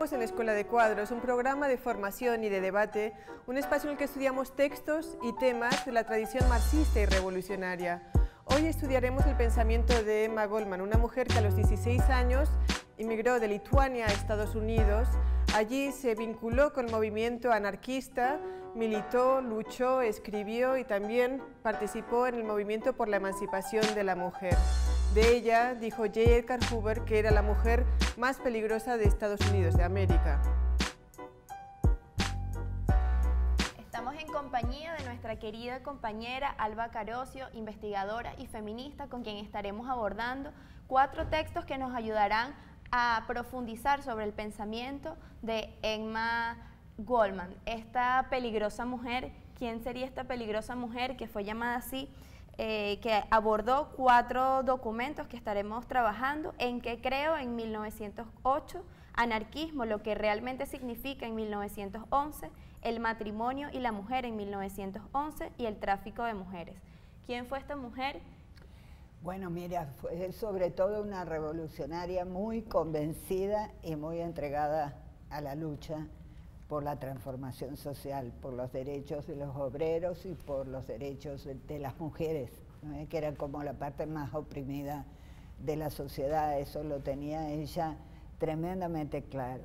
Estamos en Escuela de Cuadros, un programa de formación y de debate, un espacio en el que estudiamos textos y temas de la tradición marxista y revolucionaria. Hoy estudiaremos el pensamiento de Emma Goldman, una mujer que a los 16 años emigró de Lituania a Estados Unidos. Allí se vinculó con el movimiento anarquista, militó, luchó, escribió y también participó en el movimiento por la emancipación de la mujer. De ella dijo J. Edgar Hoover que era la mujer más peligrosa de Estados Unidos de América. Estamos en compañía de nuestra querida compañera Alba Carocio, investigadora y feminista, con quien estaremos abordando 4 textos que nos ayudarán a profundizar sobre el pensamiento de Emma Goldman, esta peligrosa mujer. ¿Quién sería esta peligrosa mujer que fue llamada así? Que abordó 4 documentos que estaremos trabajando: En qué creo, en 1908, Anarquismo, lo que realmente significa, en 1911, El matrimonio y la mujer, en 1911, y El tráfico de mujeres. ¿Quién fue esta mujer? Bueno, mira, fue sobre todo una revolucionaria muy convencida y muy entregada a la lucha por la transformación social, por los derechos de los obreros y por los derechos de las mujeres, ¿no? Que eran como la parte más oprimida de la sociedad. Eso lo tenía ella tremendamente claro.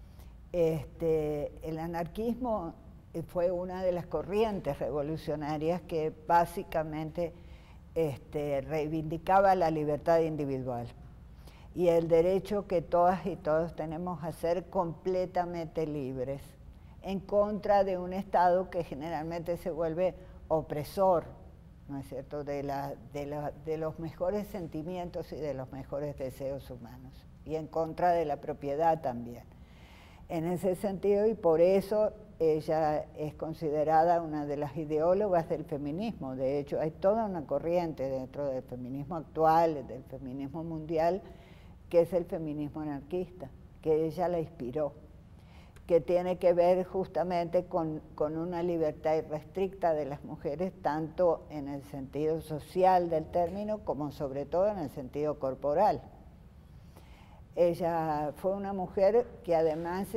El anarquismo fue una de las corrientes revolucionarias que básicamente reivindicaba la libertad individual y el derecho que todas y todos tenemos a ser completamente libres, en contra de un Estado que generalmente se vuelve opresor, ¿no es cierto?, de los mejores sentimientos y de los mejores deseos humanos, y en contra de la propiedad también. En ese sentido, y por eso ella es considerada una de las ideólogas del feminismo. De hecho, hay toda una corriente dentro del feminismo actual, del feminismo mundial, que es el feminismo anarquista, que ella la inspiró, que tiene que ver justamente con una libertad irrestricta de las mujeres, tanto en el sentido social del término, como sobre todo en el sentido corporal. Ella fue una mujer que además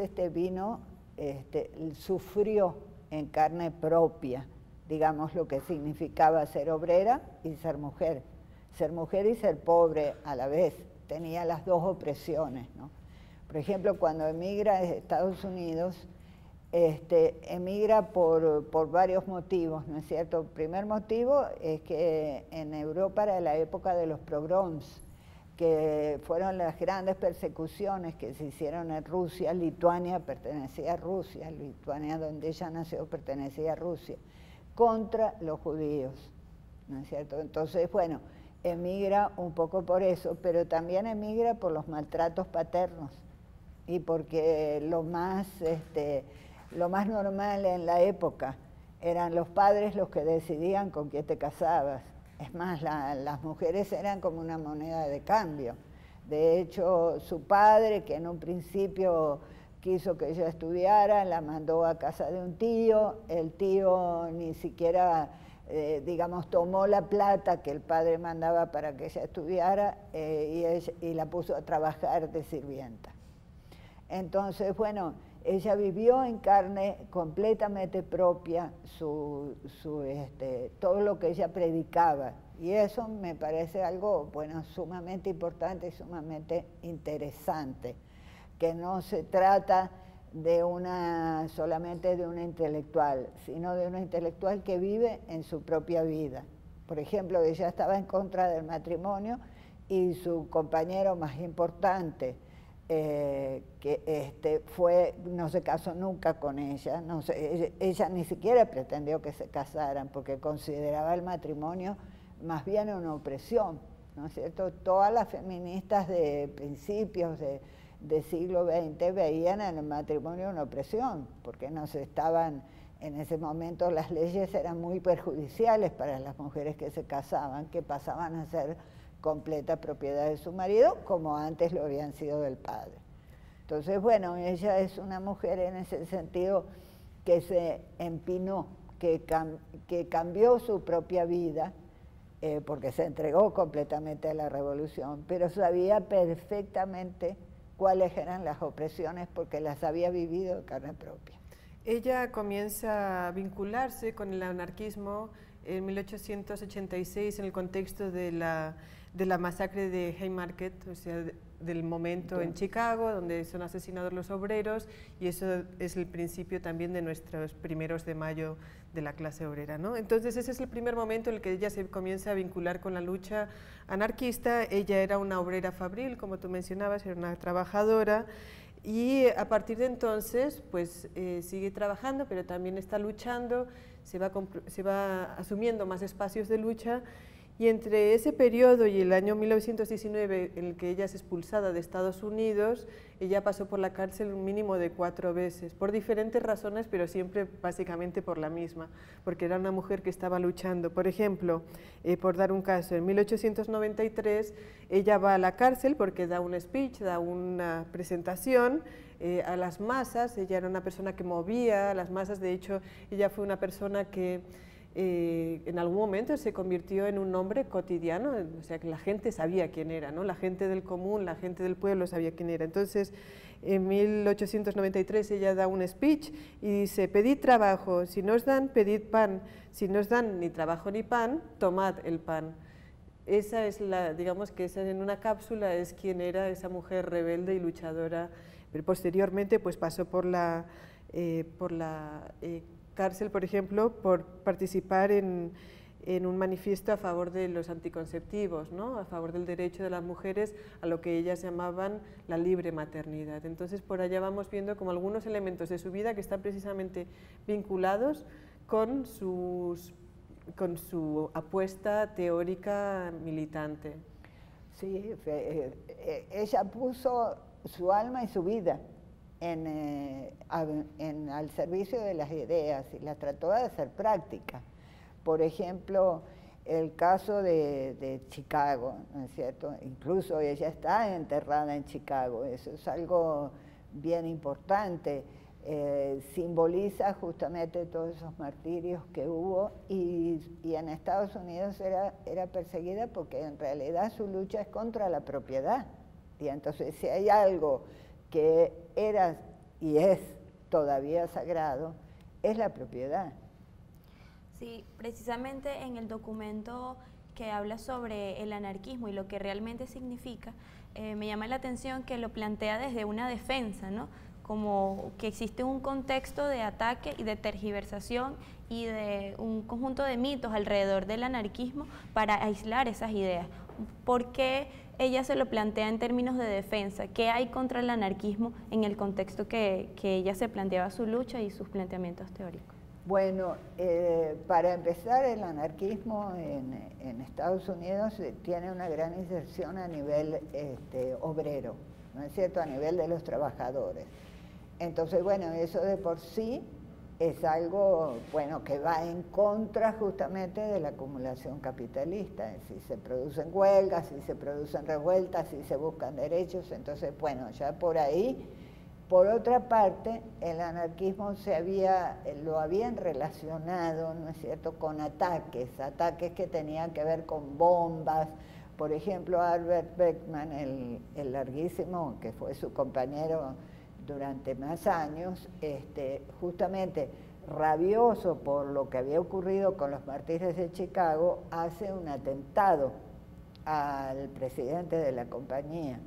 sufrió en carne propia, digamos, lo que significaba ser obrera y ser mujer y ser pobre a la vez. Tenía las dos opresiones, ¿no? Por ejemplo, cuando emigra a Estados Unidos, emigra por varios motivos, ¿no es cierto? El primer motivo es que en Europa era la época de los pogroms, que fueron las grandes persecuciones que se hicieron en Rusia. Lituania pertenecía a Rusia, Lituania donde ella nació pertenecía a Rusia, contra los judíos, ¿no es cierto? Entonces, bueno, emigra un poco por eso, pero también emigra por los maltratos paternos y porque lo más normal en la época eran los padres los que decidían con quién te casabas. Es más, las mujeres eran como una moneda de cambio. De hecho, su padre, que en un principio quiso que ella estudiara, la mandó a casa de un tío. El tío ni siquiera, digamos, tomó la plata que el padre mandaba para que ella estudiara y la puso a trabajar de sirvienta. Entonces, bueno, ella vivió en carne completamente propia todo lo que ella predicaba, y eso me parece algo, bueno, sumamente importante y sumamente interesante, que no se trata de solamente de una intelectual, sino de una intelectual que vive en su propia vida. Por ejemplo, ella estaba en contra del matrimonio y su compañero más importante, no se casó nunca con ella, ella ni siquiera pretendió que se casaran porque consideraba el matrimonio más bien una opresión, ¿no es cierto? Todas las feministas de principios del siglo XX veían en el matrimonio una opresión, porque en ese momento las leyes eran muy perjudiciales para las mujeres que se casaban, que pasaban a ser completa propiedad de su marido, como antes lo habían sido del padre. Entonces, bueno, ella es una mujer en ese sentido que se empinó, que cambió su propia vida, porque se entregó completamente a la revolución, pero sabía perfectamente cuáles eran las opresiones porque las había vivido de carne propia. Ella comienza a vincularse con el anarquismo en 1886 en el contexto de la masacre de Haymarket, o sea, del momento en Chicago, donde son asesinados los obreros, y eso es el principio también de nuestros primeros de mayo de la clase obrera, ¿no? Entonces ese es el primer momento en el que ella se comienza a vincular con la lucha anarquista. Ella era una obrera fabril, como tú mencionabas, era una trabajadora, y a partir de entonces pues sigue trabajando, pero también está luchando, se va asumiendo más espacios de lucha. Y entre ese periodo y el año 1919, en el que ella es expulsada de Estados Unidos, ella pasó por la cárcel un mínimo de 4 veces, por diferentes razones, pero siempre básicamente por la misma, porque era una mujer que estaba luchando. Por ejemplo, por dar un caso, en 1893 ella va a la cárcel porque da un speech, da una presentación a las masas. Ella era una persona que movía a las masas. De hecho, ella fue una persona que en algún momento se convirtió en un nombre cotidiano, o sea que la gente sabía quién era, ¿no? La gente del común, la gente del pueblo sabía quién era. Entonces, en 1893 ella da un speech y dice: pedid trabajo, si no os dan, pedid pan, si no os dan ni trabajo ni pan, tomad el pan. Esa es la, digamos que esa en una cápsula es quién era esa mujer rebelde y luchadora, pero posteriormente pues pasó por la cárcel, por ejemplo, por participar en un manifiesto a favor de los anticonceptivos, ¿no? A favor del derecho de las mujeres a lo que ellas llamaban la libre maternidad. Entonces, por allá vamos viendo como algunos elementos de su vida que están precisamente vinculados con su apuesta teórica militante. Sí, ella puso su alma y su vida al servicio de las ideas y las trató de hacer prácticas. Por ejemplo, el caso de Chicago, ¿no es cierto? Incluso ella está enterrada en Chicago, eso es algo bien importante. Simboliza justamente todos esos martirios que hubo, y en Estados Unidos era perseguida porque en realidad su lucha es contra la propiedad. Y entonces, si hay algo que era y es todavía sagrado, es la propiedad. Sí, precisamente en el documento que habla sobre el anarquismo y lo que realmente significa, me llama la atención que lo plantea desde una defensa, ¿no? Como que existe un contexto de ataque y de tergiversación y de un conjunto de mitos alrededor del anarquismo para aislar esas ideas. ¿Por qué ella se lo plantea en términos de defensa? ¿Qué hay contra el anarquismo en el contexto que ella se planteaba su lucha y sus planteamientos teóricos? Bueno, para empezar, el anarquismo en Estados Unidos tiene una gran inserción a nivel obrero, ¿no es cierto?, a nivel de los trabajadores. Entonces, bueno, eso de por sí es algo, bueno, que va en contra justamente de la acumulación capitalista. Si se producen huelgas, si se producen revueltas, si se buscan derechos, entonces, bueno, ya por ahí. Por otra parte, el anarquismo lo habían relacionado, ¿no es cierto?, con ataques que tenían que ver con bombas. Por ejemplo, Albert Beckman, el larguísimo, que fue su compañero durante más años, justamente rabioso por lo que había ocurrido con los mártires de Chicago, hace un atentado al presidente de la compañía.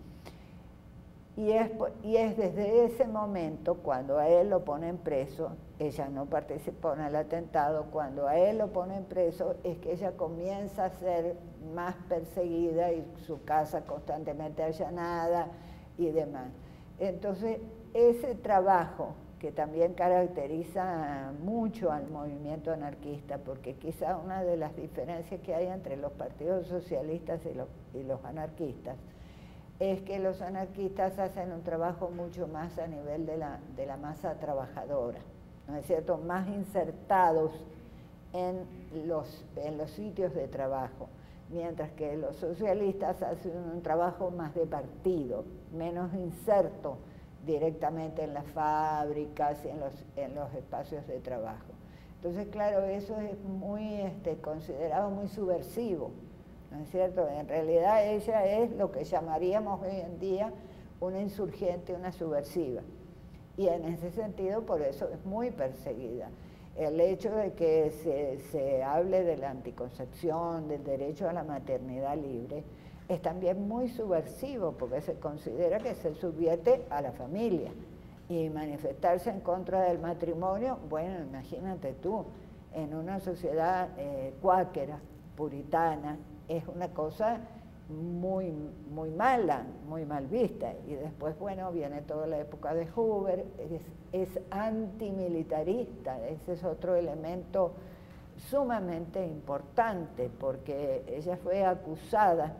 Y es desde ese momento, cuando a él lo ponen preso, ella no participó en el atentado, cuando a él lo ponen preso es que ella comienza a ser más perseguida y su casa constantemente allanada y demás. Entonces, ese trabajo que también caracteriza mucho al movimiento anarquista, porque quizá una de las diferencias que hay entre los partidos socialistas y los anarquistas es que los anarquistas hacen un trabajo mucho más a nivel de la masa trabajadora, ¿no es cierto?, más insertados en los sitios de trabajo, mientras que los socialistas hacen un trabajo más de partido, menos inserto directamente en las fábricas y en los espacios de trabajo. Entonces, claro, eso es muy considerado muy subversivo, ¿no es cierto? En realidad ella es lo que llamaríamos hoy en día una insurgente, una subversiva. Y en ese sentido, por eso es muy perseguida. El hecho de que se hable de la anticoncepción, del derecho a la maternidad libre, es también muy subversivo, porque se considera que se subvierte a la familia. Y manifestarse en contra del matrimonio, bueno, imagínate tú, en una sociedad cuáquera, puritana, es una cosa muy mala, muy mal vista. Y después, bueno, viene toda la época de Hoover, es antimilitarista, ese es otro elemento sumamente importante, porque ella fue acusada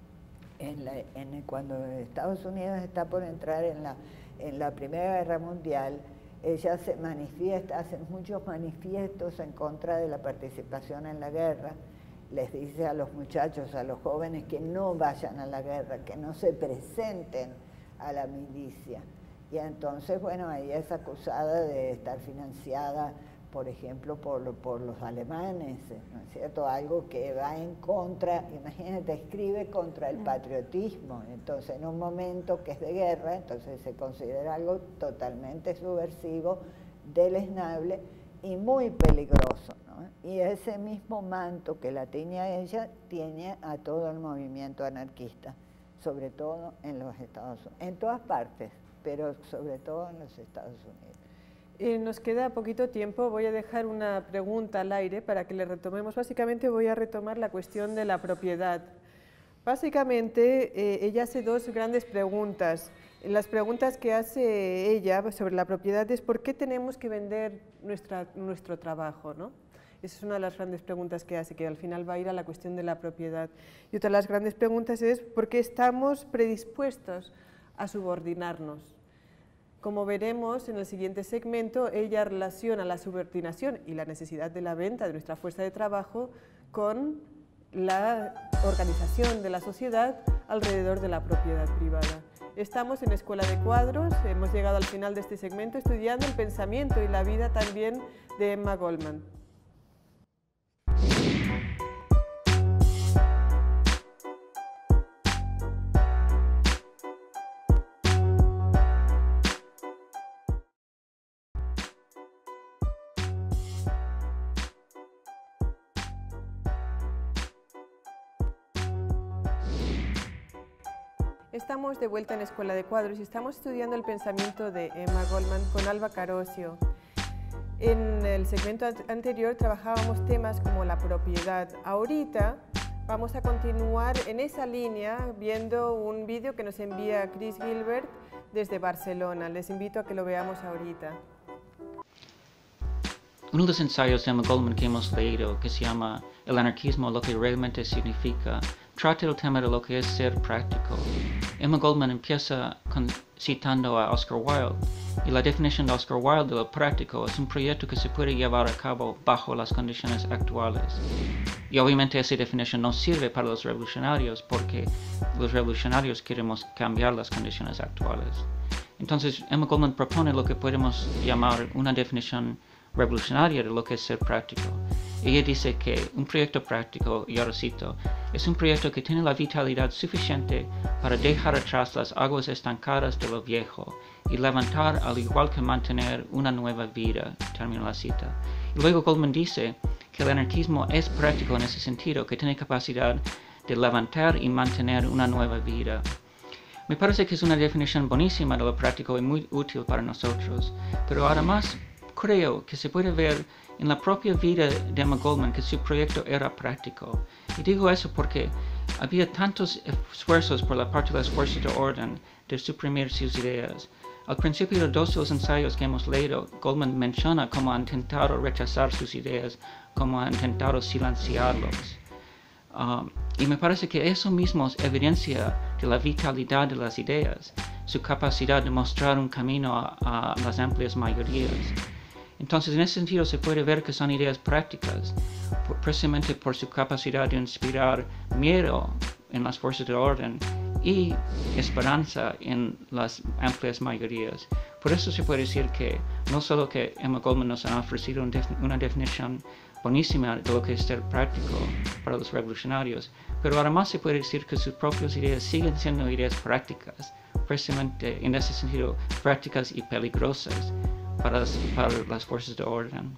cuando Estados Unidos está por entrar en la Primera Guerra Mundial. Ella se manifiesta, hace muchos manifiestos en contra de la participación en la guerra. Les dice a los muchachos, a los jóvenes, que no vayan a la guerra, que no se presenten a la milicia. Y entonces, bueno, ella es acusada de estar financiada, por ejemplo, por los alemanes, ¿no es cierto? Algo que va en contra, imagínate, escribe contra el patriotismo. Entonces, en un momento que es de guerra, entonces se considera algo totalmente subversivo, deleznable y muy peligroso, ¿no? Y ese mismo manto que la tiñe a ella, tiñe a todo el movimiento anarquista, sobre todo en los Estados Unidos, en todas partes, pero sobre todo en los Estados Unidos. Nos queda poquito tiempo, voy a dejar una pregunta al aire para que le retomemos. Básicamente voy a retomar la cuestión de la propiedad. Básicamente ella hace dos grandes preguntas. Las preguntas que hace ella sobre la propiedad es ¿por qué tenemos que vender nuestro trabajo, ¿no? Esa es una de las grandes preguntas que hace, que al final va a ir a la cuestión de la propiedad. Y otra de las grandes preguntas es ¿por qué estamos predispuestos a subordinarnos? Como veremos en el siguiente segmento, ella relaciona la subordinación y la necesidad de la venta de nuestra fuerza de trabajo con la organización de la sociedad alrededor de la propiedad privada. Estamos en Escuela de Cuadros, hemos llegado al final de este segmento estudiando el pensamiento y la vida también de Emma Goldman. Estamos de vuelta en Escuela de Cuadros y estamos estudiando el pensamiento de Emma Goldman con Alba Carosio. En el segmento anterior trabajábamos temas como la propiedad. Ahorita vamos a continuar en esa línea viendo un vídeo que nos envía Chris Gilbert desde Barcelona. Les invito a que lo veamos ahorita. Uno de los ensayos de Emma Goldman que hemos leído, que se llama El anarquismo, lo que realmente significa, trata el tema de lo que es ser práctico. Emma Goldman empieza citando a Oscar Wilde, y la definición de Oscar Wilde de lo práctico es un proyecto que se puede llevar a cabo bajo las condiciones actuales. Y obviamente esa definición no sirve para los revolucionarios, porque los revolucionarios queremos cambiar las condiciones actuales. Entonces, Emma Goldman propone lo que podemos llamar una definición revolucionaria de lo que es ser práctico. Ella dice que un proyecto práctico, y ahora cito, es un proyecto que tiene la vitalidad suficiente para dejar atrás las aguas estancadas de lo viejo y levantar al igual que mantener una nueva vida, termina la cita. Y luego Goldman dice que el anarquismo es práctico en ese sentido, que tiene capacidad de levantar y mantener una nueva vida. Me parece que es una definición buenísima de lo práctico y muy útil para nosotros, pero además creo que se puede ver en la propia vida de Emma Goldman que su proyecto era práctico. Y digo eso porque había tantos esfuerzos por la parte de las fuerzas de orden de suprimir sus ideas. Al principio de dos de los ensayos que hemos leído, Goldman menciona cómo ha intentado rechazar sus ideas, cómo ha intentado silenciarlos. Y me parece que eso mismo es evidencia de la vitalidad de las ideas, su capacidad de mostrar un camino a las amplias mayorías. Entonces, en ese sentido, se puede ver que son ideas prácticas, precisamente por su capacidad de inspirar miedo en las fuerzas de orden y esperanza en las amplias mayorías. Por eso se puede decir que no solo que Emma Goldman nos ha ofrecido una definición buenísima de lo que es ser práctico para los revolucionarios, pero además se puede decir que sus propias ideas siguen siendo ideas prácticas, precisamente en ese sentido prácticas y peligrosas para las fuerzas de orden.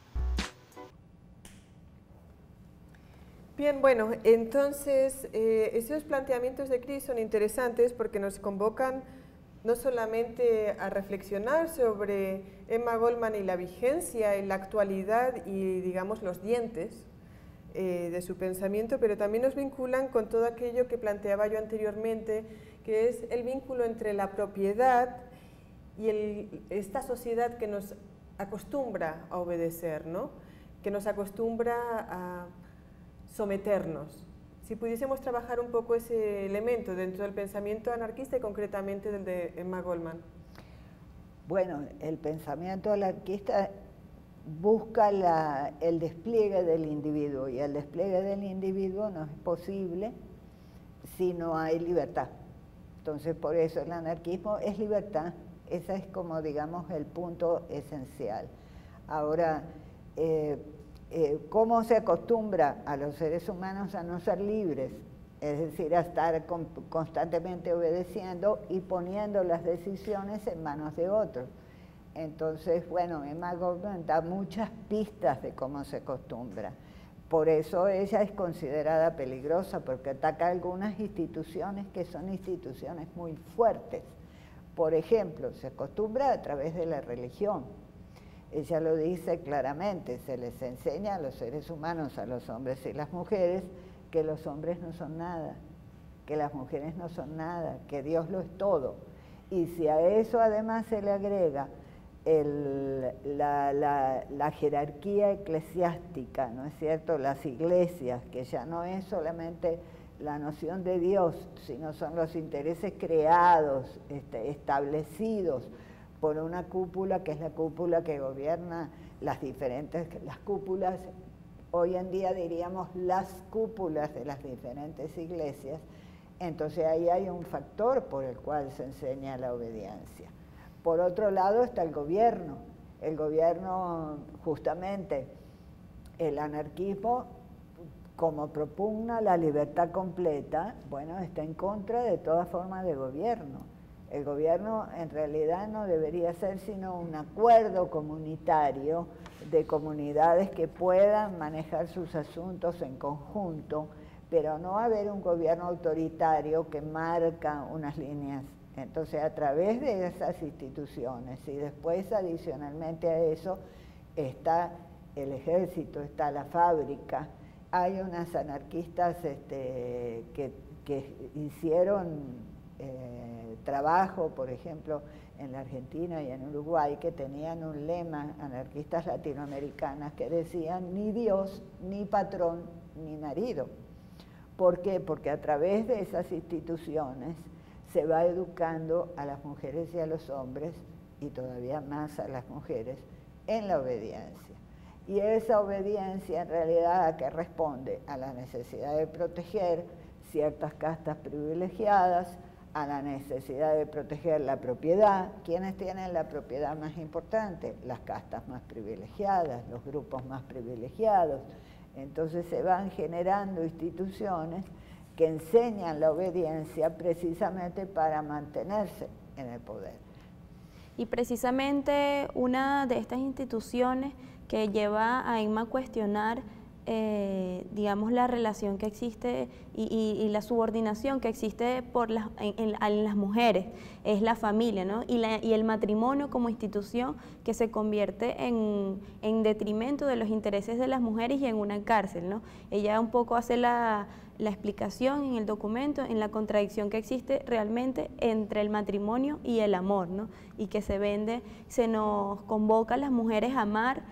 Bien, bueno, entonces esos planteamientos de Chris son interesantes porque nos convocan no solamente a reflexionar sobre Emma Goldman y la vigencia en la actualidad y, digamos, los dientes de su pensamiento, pero también nos vinculan con todo aquello que planteaba yo anteriormente, que es el vínculo entre la propiedad y esta sociedad que nos acostumbra a obedecer, ¿no? Que nos acostumbra a someternos. Si pudiésemos trabajar un poco ese elemento dentro del pensamiento anarquista y concretamente del de Emma Goldman. Bueno, el pensamiento anarquista busca el despliegue del individuo, y el despliegue del individuo no es posible si no hay libertad. Entonces, por eso el anarquismo es libertad. Ese es como, digamos, el punto esencial. Ahora, ¿cómo se acostumbra a los seres humanos a no ser libres? Es decir, a estar constantemente obedeciendo y poniendo las decisiones en manos de otros. Entonces, bueno, Emma Goldman da muchas pistas de cómo se acostumbra. Por eso ella es considerada peligrosa, porque ataca algunas instituciones que son instituciones muy fuertes. Por ejemplo, se acostumbra a través de la religión. Ella lo dice claramente, se les enseña a los seres humanos, a los hombres y las mujeres, que los hombres no son nada, que las mujeres no son nada, que Dios lo es todo. Y si a eso además se le agrega la jerarquía eclesiástica, ¿no es cierto?, las iglesias, que ya no es solamente la noción de Dios, sino son los intereses creados, establecidos por una cúpula que es la cúpula que gobierna las cúpulas, hoy en día diríamos las cúpulas de las diferentes iglesias. Entonces ahí hay un factor por el cual se enseña la obediencia. Por otro lado está el gobierno justamente, el anarquismo, como propugna la libertad completa, bueno, está en contra de toda forma de gobierno. El gobierno en realidad no debería ser sino un acuerdo comunitario de comunidades que puedan manejar sus asuntos en conjunto, pero no haber un gobierno autoritario que marca unas líneas. Entonces, a través de esas instituciones, y después adicionalmente a eso está el ejército, está la fábrica. Hay unas anarquistas que hicieron trabajo, por ejemplo, en la Argentina y en Uruguay, que tenían un lema, anarquistas latinoamericanas, que decían ni Dios, ni patrón, ni marido. ¿Por qué? Porque a través de esas instituciones se va educando a las mujeres y a los hombres, y todavía más a las mujeres, en la obediencia. Y esa obediencia en realidad ¿a qué responde? A la necesidad de proteger ciertas castas privilegiadas, a la necesidad de proteger la propiedad. ¿Quiénes tienen la propiedad más importante? Las castas más privilegiadas, los grupos más privilegiados. Entonces se van generando instituciones que enseñan la obediencia precisamente para mantenerse en el poder. Y precisamente una de estas instituciones que lleva a Emma a cuestionar digamos, la relación que existe y la subordinación que existe en las mujeres, es la familia, ¿no? Y el matrimonio como institución que se convierte en detrimento de los intereses de las mujeres y en una cárcel, ¿no? Ella un poco hace la explicación en el documento, en la contradicción que existe realmente entre el matrimonio y el amor, ¿no? Y que se nos convoca a las mujeres a amar,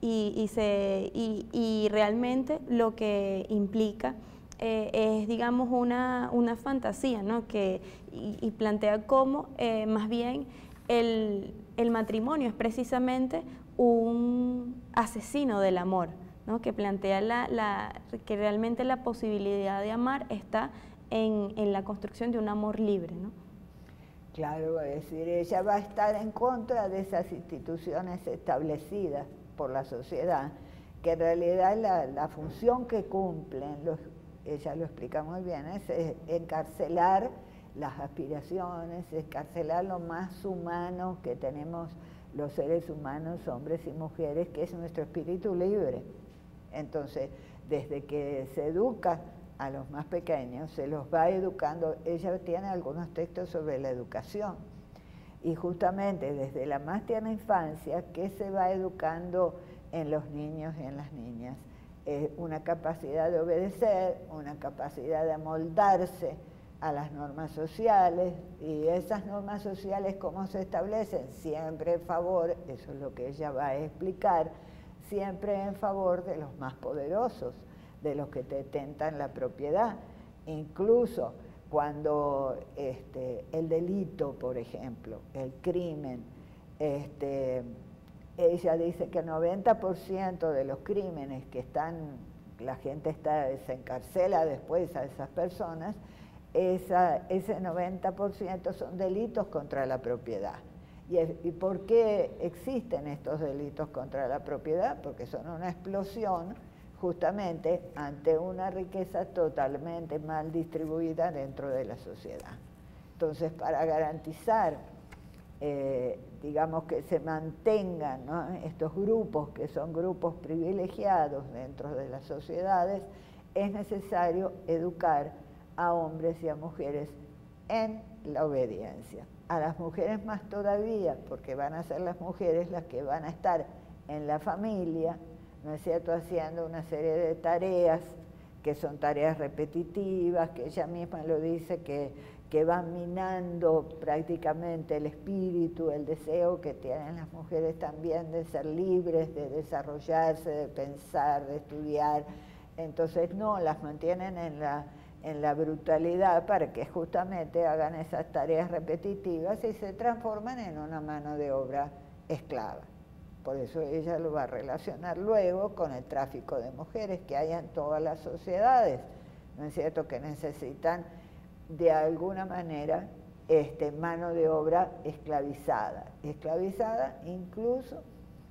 y realmente lo que implica es, digamos, una fantasía, ¿no? Y plantea cómo más bien el matrimonio es precisamente un asesino del amor, ¿no? Que plantea que realmente la posibilidad de amar está en la construcción de un amor libre, ¿no? Claro, es decir, ella va a estar en contra de esas instituciones establecidas por la sociedad, que en realidad la función que cumplen, ella lo explica muy bien, es encarcelar las aspiraciones, escarcelar lo más humano que tenemos los seres humanos, hombres y mujeres, que es nuestro espíritu libre. Entonces, desde que se educa a los más pequeños, se los va educando. Ella tiene algunos textos sobre la educación, y justamente desde la más tierna infancia, ¿qué se va educando en los niños y en las niñas? Una capacidad de obedecer, una capacidad de amoldarse a las normas sociales, y esas normas sociales, ¿cómo se establecen? Siempre en favor, eso es lo que ella va a explicar, siempre en favor de los más poderosos, de los que detentan la propiedad. Incluso cuando el delito, por ejemplo, el crimen, ella dice que el 90% de los crímenes que la gente se encarcela después a esas personas, ese 90% son delitos contra la propiedad. ¿Y por qué existen estos delitos contra la propiedad? Porque son una explosión justamente ante una riqueza totalmente mal distribuida dentro de la sociedad. Entonces, para garantizar, digamos, que se mantengan, ¿no?, estos grupos, que son grupos privilegiados dentro de las sociedades, es necesario educar a hombres y a mujeres en la obediencia. A las mujeres más todavía, porque van a ser las mujeres las que van a estar en la familia, ¿no es cierto?, haciendo una serie de tareas que son tareas repetitivas, que ella misma lo dice, que van minando prácticamente el espíritu, el deseo que tienen las mujeres también de ser libres, de desarrollarse, de pensar, de estudiar. Entonces no, las mantienen en la brutalidad para que justamente hagan esas tareas repetitivas y se transforman en una mano de obra esclava. Por eso ella lo va a relacionar luego con el tráfico de mujeres que hay en todas las sociedades, ¿no es cierto?, que necesitan de alguna manera mano de obra esclavizada incluso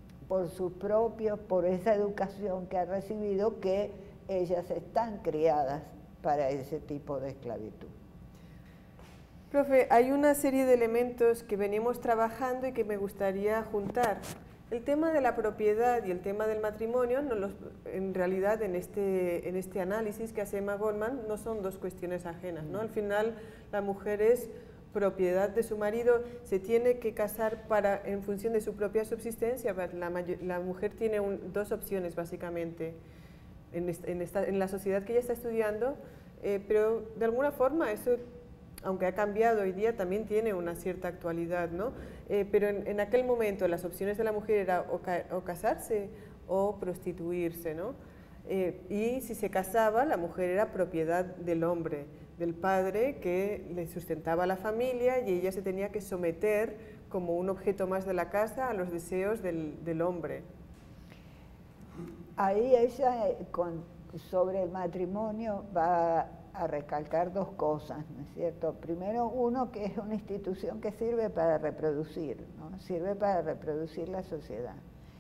por esa educación que ha recibido, que ellas están criadas para ese tipo de esclavitud. Profe, hay una serie de elementos que venimos trabajando y que me gustaría juntar. El tema de la propiedad y el tema del matrimonio, en realidad en este análisis que hace Emma Goldman, no son dos cuestiones ajenas, ¿no? Al final, la mujer es propiedad de su marido, se tiene que casar en función de su propia subsistencia. La mujer tiene dos opciones básicamente en la sociedad que ella está estudiando, pero de alguna forma eso, aunque ha cambiado hoy día, también tiene una cierta actualidad, ¿no? Pero en aquel momento las opciones de la mujer era o casarse o prostituirse, ¿no? Y si se casaba, la mujer era propiedad del hombre, del padre que le sustentaba a la familia, y ella se tenía que someter como un objeto más de la casa a los deseos del hombre. Ahí ella, sobre el matrimonio, va a recalcar dos cosas, ¿no es cierto? Primero, uno, que es una institución que sirve para reproducir, ¿no? Sirve para reproducir la sociedad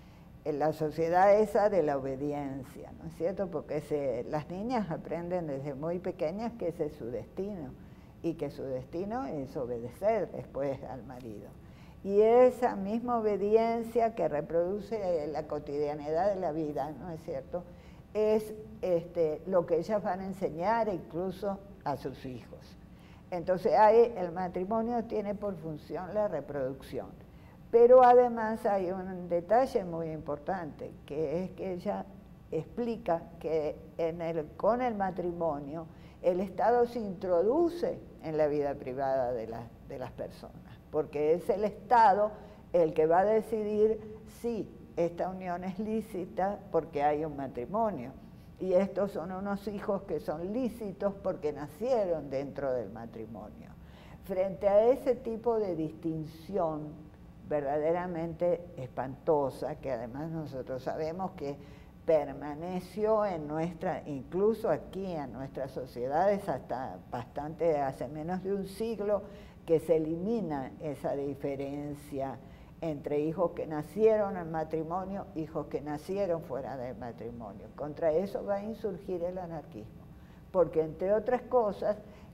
esa de la obediencia, ¿no es cierto? Porque las niñas aprenden desde muy pequeñas que ese es su destino, y que su destino es obedecer después al marido. Y esa misma obediencia que reproduce la cotidianidad de la vida, ¿no es cierto?, es lo que ellas van a enseñar incluso a sus hijos. Entonces el matrimonio tiene por función la reproducción, pero además hay un detalle muy importante, que es que ella explica que con el matrimonio el Estado se introduce en la vida privada de las personas, porque es el Estado el que va a decidir si esta unión es lícita porque hay un matrimonio, y estos son unos hijos que son lícitos porque nacieron dentro del matrimonio. Frente a ese tipo de distinción verdaderamente espantosa, que además nosotros sabemos que permaneció incluso aquí en nuestras sociedades hasta hace menos de un siglo, que se elimina esa diferencia entre hijos que nacieron en matrimonio, hijos que nacieron fuera del matrimonio. Contra eso va a insurgir el anarquismo, porque entre otras cosas,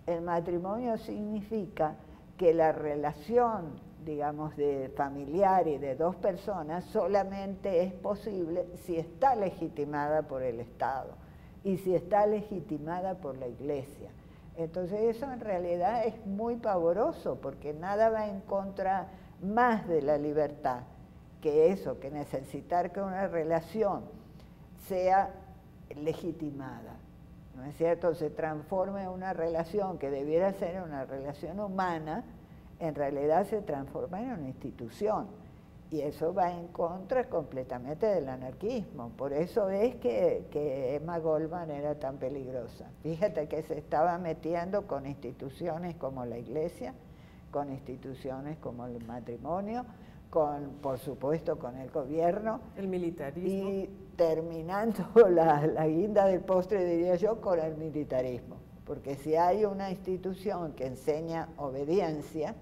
El matrimonio significa que la relación, digamos, de familiar y de dos personas solamente es posible si está legitimada por el Estado y si está legitimada por la Iglesia. Entonces eso en realidad es muy pavoroso, porque nada va en contra más de la libertad que eso, que necesitar que una relación sea legitimada, ¿no es cierto? Se transforma en una relación que debiera ser una relación humana, en realidad se transforma en una institución, y eso va en contra completamente del anarquismo. Por eso es que Emma Goldman era tan peligrosa. Fíjate que se estaba metiendo con instituciones como la Iglesia, con instituciones como el matrimonio, por supuesto con el gobierno. El militarismo. Y terminando la guinda del postre, diría yo, con el militarismo. Porque si hay una institución que enseña obediencia,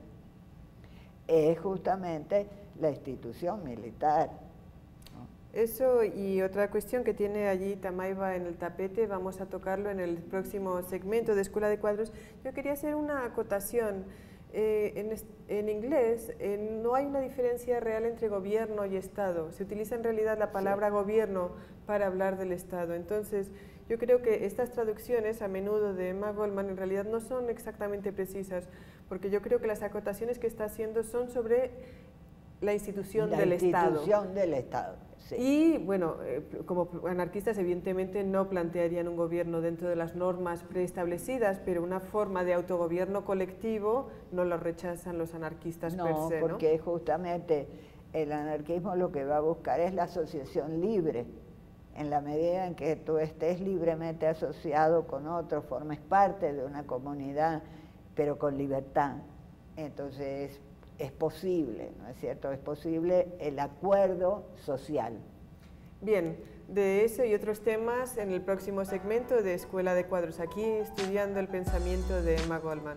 es justamente la institución militar, ¿no? Eso, y otra cuestión que tiene allí Tamaiva en el tapete, vamos a tocarlo en el próximo segmento de Escuela de Cuadros. Yo quería hacer una acotación. En inglés no hay una diferencia real entre gobierno y Estado. Se utiliza en realidad la palabra gobierno para hablar del Estado. Entonces, yo creo que estas traducciones a menudo de Emma Goldman en realidad no son exactamente precisas, porque yo creo que las acotaciones que está haciendo son sobre la institución del Estado. La institución del Estado, sí. Y bueno, como anarquistas evidentemente no plantearían un gobierno dentro de las normas preestablecidas, pero una forma de autogobierno colectivo no lo rechazan los anarquistas per se, ¿no? Porque justamente el anarquismo lo que va a buscar es la asociación libre. En la medida en que tú estés libremente asociado con otros, formes parte de una comunidad, pero con libertad, entonces es posible, ¿no es cierto? Es posible el acuerdo social. Bien, de eso y otros temas en el próximo segmento de Escuela de Cuadros, aquí estudiando el pensamiento de Emma Goldman.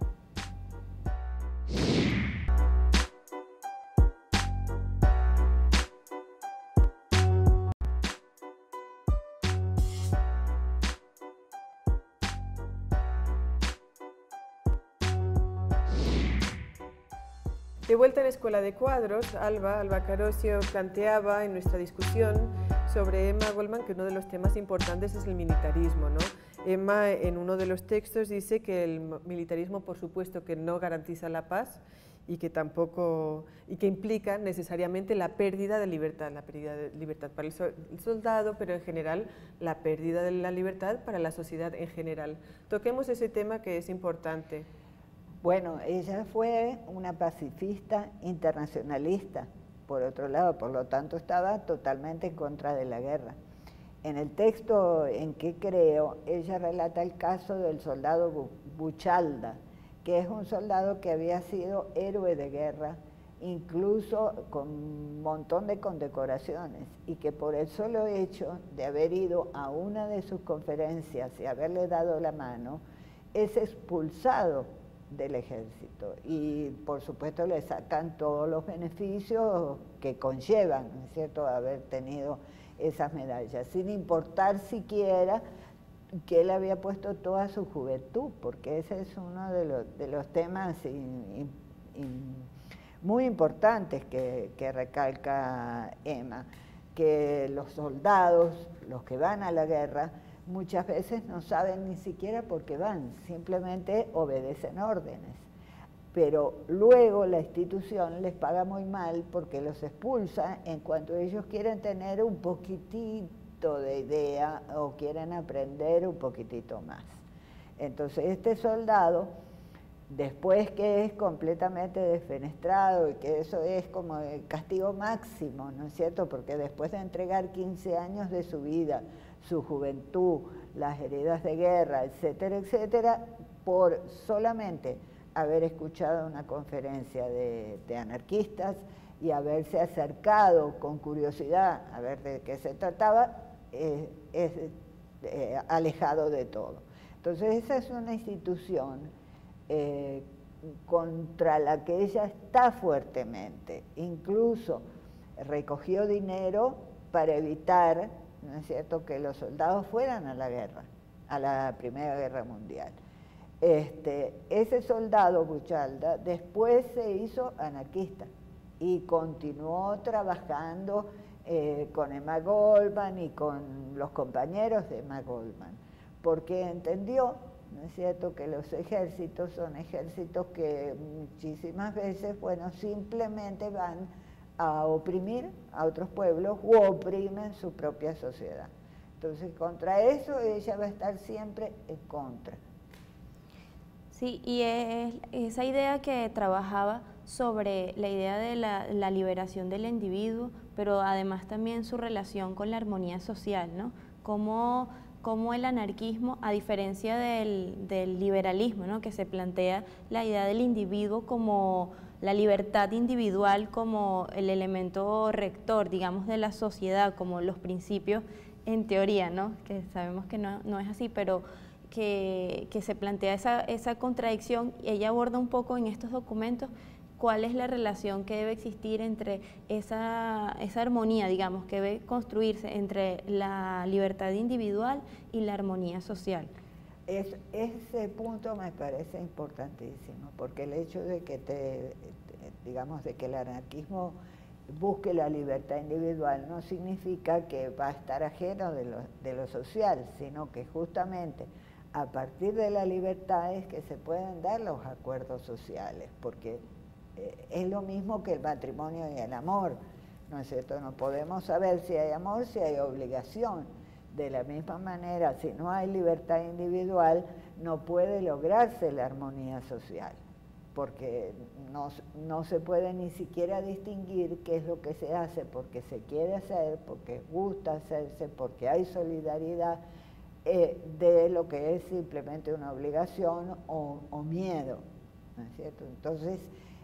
De vuelta en Escuela de Cuadros, Alba Carosio planteaba en nuestra discusión sobre Emma Goldman que uno de los temas importantes es el militarismo, ¿no? Emma en uno de los textos dice que el militarismo por supuesto que no garantiza la paz y que tampoco, y que implica necesariamente la pérdida de libertad para el soldado, pero en general la pérdida de la libertad para la sociedad en general. Toquemos ese tema que es importante. Bueno, ella fue una pacifista internacionalista, por otro lado, por lo tanto estaba totalmente en contra de la guerra. En el texto en que creo, ella relata el caso del soldado Buchalda, que es un soldado que había sido héroe de guerra, incluso con un montón de condecoraciones, y que por el solo hecho de haber ido a una de sus conferencias y haberle dado la mano, es expulsado del ejército y por supuesto le sacan todos los beneficios que conllevan, ¿no es cierto?, haber tenido esas medallas, sin importar siquiera que él había puesto toda su juventud, porque ese es uno de los temas muy importantes que recalca Emma, que los soldados, los que van a la guerra, muchas veces no saben ni siquiera por qué van, simplemente obedecen órdenes. Pero luego la institución les paga muy mal porque los expulsa en cuanto ellos quieren tener un poquitito de idea o quieren aprender un poquitito más. Entonces este soldado, después que es completamente desfenestrado y que eso es como el castigo máximo, ¿no es cierto? Porque después de entregar 15 años de su vida, su juventud, las heridas de guerra, etcétera, etcétera, por solamente haber escuchado una conferencia de anarquistas y haberse acercado con curiosidad a ver de qué se trataba, es alejado de todo. Entonces esa es una institución contra la que ella está fuertemente, incluso recogió dinero para evitar, ¿no es cierto?, que los soldados fueran a la guerra, a la Primera Guerra Mundial. ese soldado Buchalda después se hizo anarquista y continuó trabajando con Emma Goldman y con los compañeros de Emma Goldman, porque entendió, ¿no es cierto?, que los ejércitos son ejércitos que muchísimas veces, bueno, simplemente van a oprimir a otros pueblos u oprimen su propia sociedad. Entonces, contra eso ella va a estar siempre en contra. Sí, y es esa idea que trabajaba sobre la idea de la liberación del individuo, pero además también su relación con la armonía social, ¿no? Cómo el anarquismo, a diferencia del liberalismo, ¿no?, que se plantea la idea del individuo como la libertad individual como el elemento rector, digamos, de la sociedad, como los principios en teoría, ¿no?, que sabemos que no es así, pero que se plantea esa contradicción, y ella aborda un poco en estos documentos cuál es la relación que debe existir entre esa armonía, digamos, que debe construirse entre la libertad individual y la armonía social. Ese punto me parece importantísimo, porque el hecho de que digamos, de que el anarquismo busque la libertad individual no significa que va a estar ajeno de lo social, sino que justamente a partir de la libertad es que se pueden dar los acuerdos sociales, porque es lo mismo que el matrimonio y el amor, ¿no es cierto? No podemos saber si hay amor, si hay obligación. De la misma manera, si no hay libertad individual, no puede lograrse la armonía social, porque no se puede ni siquiera distinguir qué es lo que se hace porque se quiere hacer, porque gusta hacerse, porque hay solidaridad, de lo que es simplemente una obligación o miedo, ¿no es cierto? Entonces,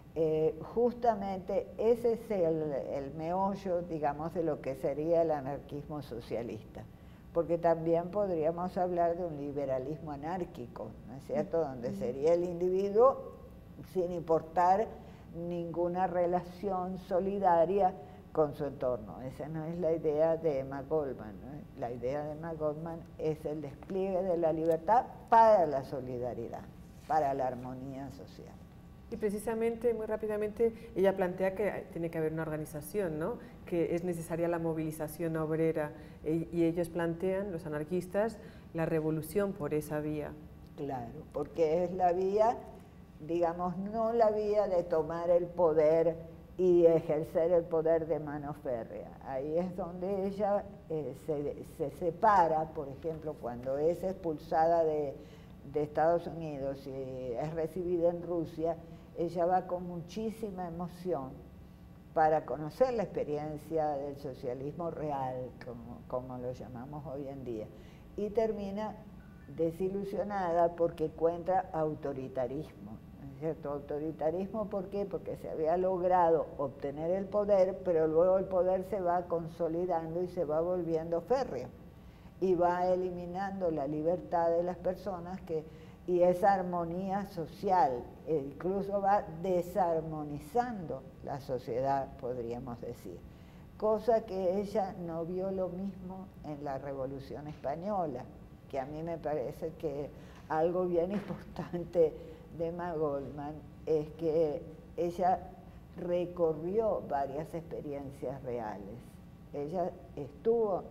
justamente ese es el meollo, digamos, de lo que sería el anarquismo socialista, porque también podríamos hablar de un liberalismo anárquico, ¿no es cierto?, donde sería el individuo sin importar ninguna relación solidaria con su entorno. Esa no es la idea de Emma Goldman, ¿no? La idea de Emma Goldman es el despliegue de la libertad para la solidaridad, para la armonía social. Y precisamente, muy rápidamente, ella plantea que tiene que haber una organización, ¿no?, que es necesaria la movilización obrera, y ellos plantean, los anarquistas, la revolución por esa vía. Claro, porque es la vía, digamos, no la vía de tomar el poder y ejercer el poder de mano férrea. Ahí es donde ella se separa, por ejemplo, cuando es expulsada de Estados Unidos y es recibida en Rusia, ella va con muchísima emoción para conocer la experiencia del socialismo real, como lo llamamos hoy en día, y termina desilusionada porque encuentra autoritarismo. ¿Cierto? Autoritarismo, ¿por qué? Porque se había logrado obtener el poder, pero luego el poder se va consolidando y se va volviendo férreo y va eliminando la libertad de las personas y esa armonía social, incluso va desarmonizando la sociedad, podríamos decir, cosa que ella no vio lo mismo en la Revolución Española, que a mí me parece que algo bien importante de Emma Goldman es que ella recorrió varias experiencias reales. Ella estuvo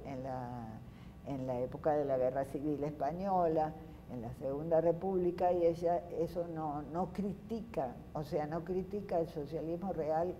en la época de la Guerra Civil Española, en la Segunda República, y ella eso no critica, o sea, no critica el socialismo real,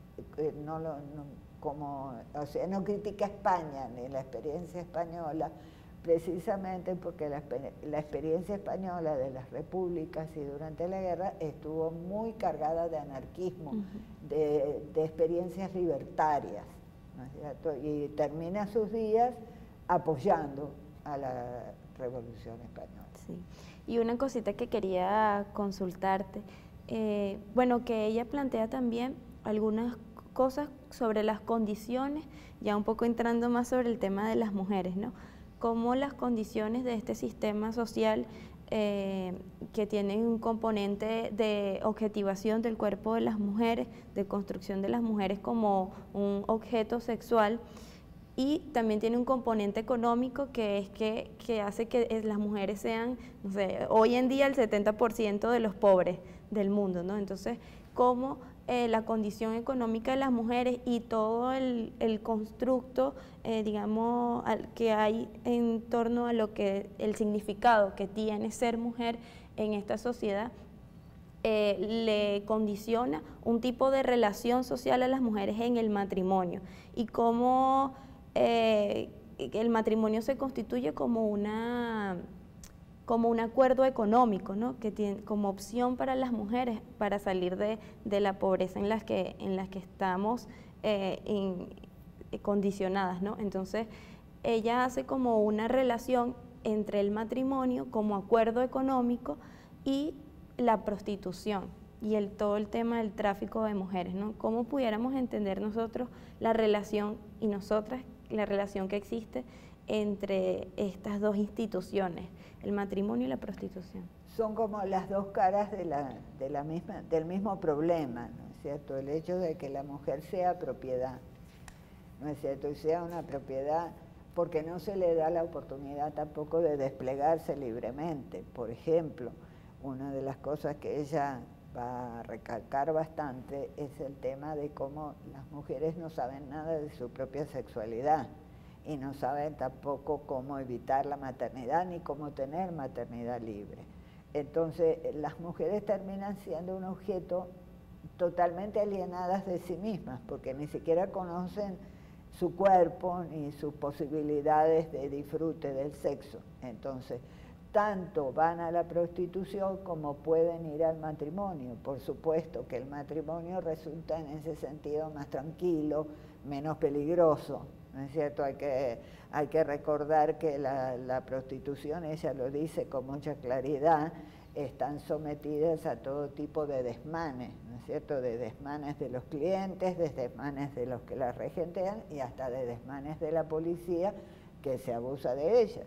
no critica España ni la experiencia española, precisamente porque la experiencia española de las repúblicas y durante la guerra estuvo muy cargada de anarquismo, de experiencias libertarias, ¿no es cierto? Y termina sus días apoyando a la Revolución Española. Sí. Y una cosita que quería consultarte, bueno, que ella plantea también algunas cosas sobre las condiciones, ya un poco entrando más sobre el tema de las mujeres, ¿no? Cómo las condiciones de este sistema social que tienen un componente de objetivación del cuerpo de las mujeres, de construcción de las mujeres como un objeto sexual, y también tiene un componente económico que es que hace que las mujeres sean, no sé, hoy en día el 70% de los pobres del mundo, ¿no? Entonces, cómo la condición económica de las mujeres y todo el constructo, digamos, que hay en torno a lo que el significado que tiene ser mujer en esta sociedad, le condiciona un tipo de relación social a las mujeres en el matrimonio y cómo el matrimonio se constituye como un acuerdo económico, ¿no? Que tiene como opción para las mujeres para salir de la pobreza en las que estamos condicionadas, ¿no? Entonces ella hace como una relación entre el matrimonio como acuerdo económico y la prostitución y todo el tema del tráfico de mujeres, ¿no? ¿Cómo pudiéramos entender nosotros la relación y nosotras, la relación que existe entre estas dos instituciones, el matrimonio y la prostitución? Son como las dos caras del mismo problema, ¿no es cierto? El hecho de que la mujer sea propiedad, ¿no es cierto? Y sea una propiedad porque no se le da la oportunidad tampoco de desplegarse libremente. Por ejemplo, una de las cosas que ella va a recalcar bastante es el tema de cómo las mujeres no saben nada de su propia sexualidad y no saben tampoco cómo evitar la maternidad ni cómo tener maternidad libre. Entonces, las mujeres terminan siendo un objeto totalmente alienadas de sí mismas, porque ni siquiera conocen su cuerpo ni sus posibilidades de disfrute del sexo. Entonces, tanto van a la prostitución como pueden ir al matrimonio. Por supuesto que el matrimonio resulta en ese sentido más tranquilo, menos peligroso, ¿no es cierto? Hay que recordar que la prostitución, ella lo dice con mucha claridad, están sometidas a todo tipo de desmanes, ¿no es cierto? De desmanes de los clientes, de desmanes de los que las regentean y hasta de desmanes de la policía que se abusa de ellas.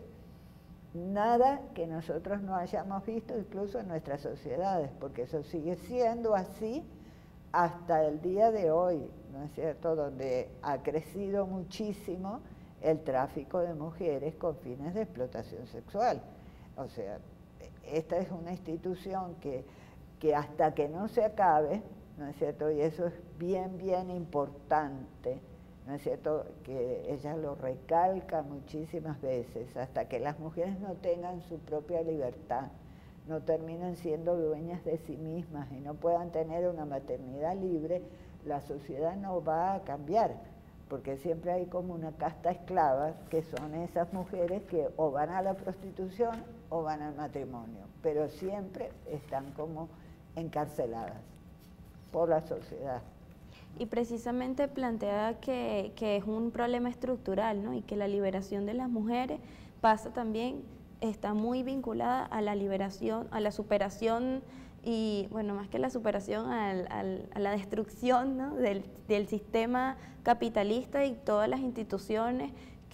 Nada que nosotros no hayamos visto incluso en nuestras sociedades, porque eso sigue siendo así hasta el día de hoy, ¿no es cierto?, donde ha crecido muchísimo el tráfico de mujeres con fines de explotación sexual. O sea, esta es una institución que hasta que no se acabe, ¿no es cierto?, y eso es bien, bien importante, ¿no es cierto?, que ella lo recalca muchísimas veces, hasta que las mujeres no tengan su propia libertad, no terminen siendo dueñas de sí mismas y no puedan tener una maternidad libre, la sociedad no va a cambiar, porque siempre hay como una casta esclava que son esas mujeres que o van a la prostitución o van al matrimonio, pero siempre están como encarceladas por la sociedad. Y precisamente plantea que es un problema estructural, ¿no? Y que la liberación de las mujeres pasa también, está muy vinculada a la liberación, a la superación y, bueno, más que la superación, a la destrucción, ¿no?, del sistema capitalista y todas las instituciones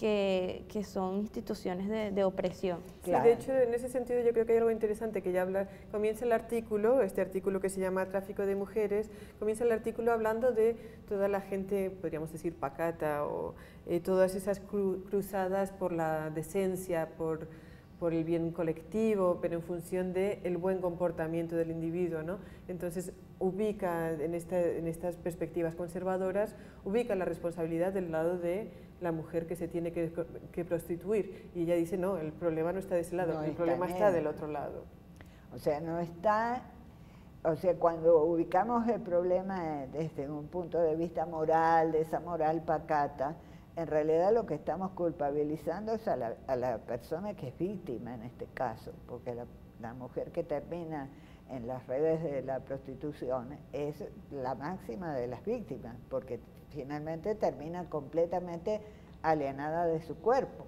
que son instituciones de opresión. Sí, de hecho, en ese sentido yo creo que hay algo interesante que ya comienza el artículo, este artículo que se llama Tráfico de Mujeres, comienza el artículo hablando de toda la gente, podríamos decir, pacata, o todas esas cruzadas por la decencia, por el bien colectivo, pero en función del buen comportamiento del individuo, ¿no? Entonces, ubica en estas perspectivas conservadoras, ubica la responsabilidad del lado de la mujer que se tiene que prostituir. Y ella dice, no, el problema no está de ese lado, no, el problema está del otro lado. O sea, no está... O sea, cuando ubicamos el problema desde un punto de vista moral, de esa moral pacata, en realidad lo que estamos culpabilizando es a la persona que es víctima en este caso, porque la mujer que termina en las redes de la prostitución es la máxima de las víctimas, porque finalmente termina completamente alienada de su cuerpo.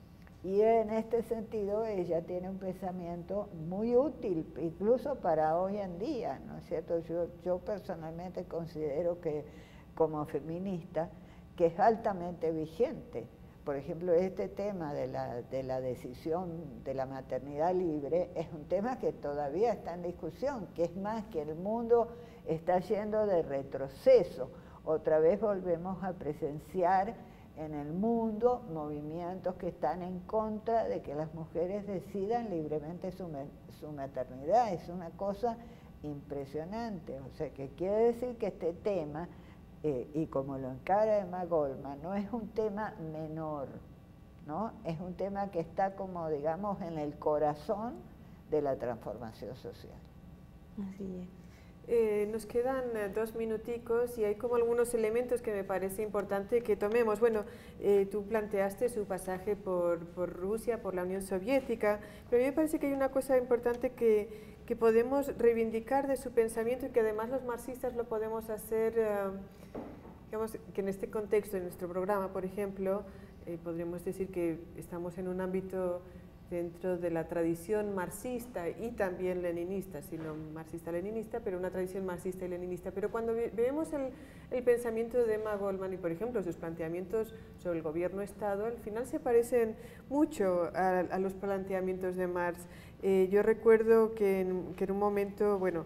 Y en este sentido ella tiene un pensamiento muy útil, incluso para hoy en día, ¿no es cierto? Yo personalmente considero que como feminista, que es altamente vigente. Por ejemplo, este tema de la decisión de la maternidad libre es un tema que todavía está en discusión, que es más que el mundo está yendo de retroceso. Otra vez volvemos a presenciar en el mundo movimientos que están en contra de que las mujeres decidan libremente su maternidad. Es una cosa impresionante. O sea, que quiere decir que este tema, y como lo encara Emma Goldman, no es un tema menor, ¿no? Es un tema que está como, digamos, en el corazón de la transformación social. Así es. Nos quedan 2 minuticos y hay como algunos elementos que me parece importante que tomemos. Bueno, tú planteaste su pasaje por Rusia, por la Unión Soviética, pero a mí me parece que hay una cosa importante que podemos reivindicar de su pensamiento y que además los marxistas lo podemos hacer, digamos, que en este contexto, en nuestro programa, por ejemplo, podríamos decir que estamos en un ámbito dentro de la tradición marxista y también leninista, sino marxista-leninista, pero una tradición marxista y leninista. Pero cuando vemos el pensamiento de Emma Goldman y, por ejemplo, sus planteamientos sobre el gobierno-estado, al final se parecen mucho a los planteamientos de Marx. Yo recuerdo que en un momento, bueno,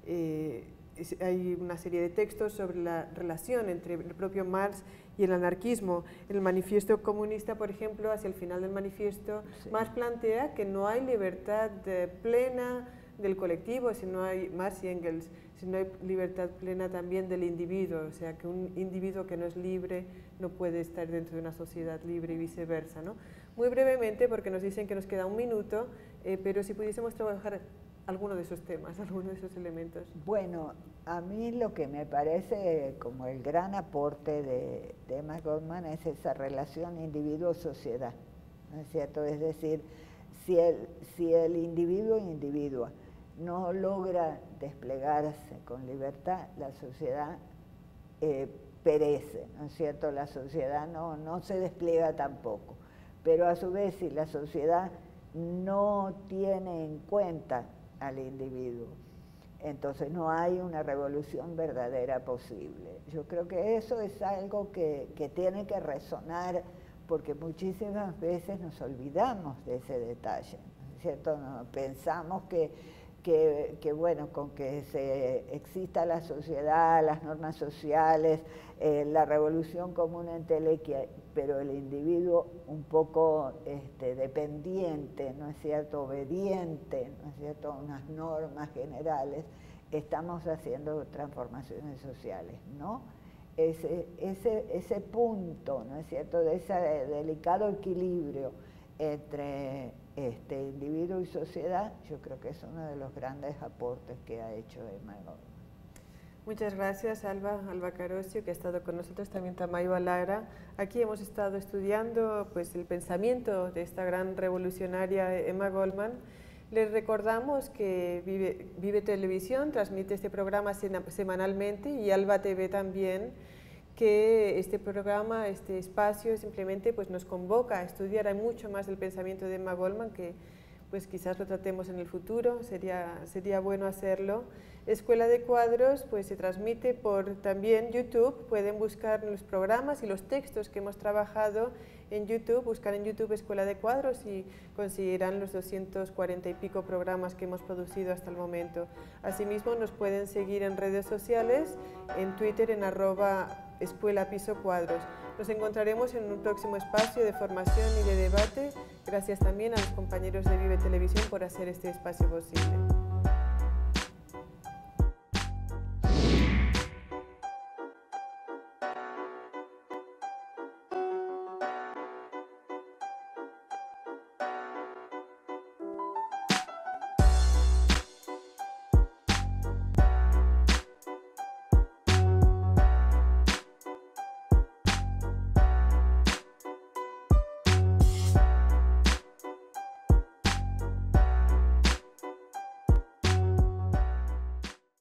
hay una serie de textos sobre la relación entre el propio Marx y el anarquismo. En el manifiesto comunista, por ejemplo, hacia el final del manifiesto, sí, Marx plantea que no hay libertad plena del colectivo, si no hay, Marx y Engels, si no hay libertad plena también del individuo, o sea, que un individuo que no es libre no puede estar dentro de una sociedad libre y viceversa, ¿no? Muy brevemente, porque nos dicen que nos queda 1 minuto, pero si pudiésemos trabajar alguno de esos temas, alguno de esos elementos. Bueno, a mí lo que me parece como el gran aporte de Emma Goldman es esa relación individuo-sociedad, ¿no es cierto? Es decir, si el individuo no logra desplegarse con libertad, la sociedad perece, ¿no es cierto? La sociedad no se despliega tampoco. Pero a su vez, si la sociedad no tiene en cuenta al individuo, entonces no hay una revolución verdadera posible. Yo creo que eso es algo que tiene que resonar, porque muchísimas veces nos olvidamos de ese detalle, ¿no es cierto? No, pensamos que bueno, con que exista la sociedad, las normas sociales, la revolución común entelequia, pero el individuo un poco dependiente, ¿no es cierto?, obediente, ¿no es cierto?, a unas normas generales, estamos haciendo transformaciones sociales, ¿no? Ese punto, ¿no es cierto?, de ese delicado equilibrio entre individuo y sociedad, yo creo que es uno de los grandes aportes que ha hecho Emma Goldman. Muchas gracias, Alba Carosio, que ha estado con nosotros, también Tamayo Lara. Aquí hemos estado estudiando pues, el pensamiento de esta gran revolucionaria Emma Goldman. Les recordamos que Vive Televisión transmite este programa semanalmente y Alba TV también, que este programa, este espacio simplemente pues, nos convoca a estudiar. Hay mucho más del pensamiento de Emma Goldman que pues, quizás lo tratemos en el futuro, sería bueno hacerlo. Escuela de Cuadros pues, se transmite por también YouTube, pueden buscar los programas y los textos que hemos trabajado en YouTube, buscar en YouTube Escuela de Cuadros y conseguirán los 240 y pico programas que hemos producido hasta el momento. Asimismo nos pueden seguir en redes sociales, en Twitter en @escuela_piso_cuadros. Nos encontraremos en un próximo espacio de formación y de debate. Gracias también a los compañeros de Vive Televisión por hacer este espacio posible.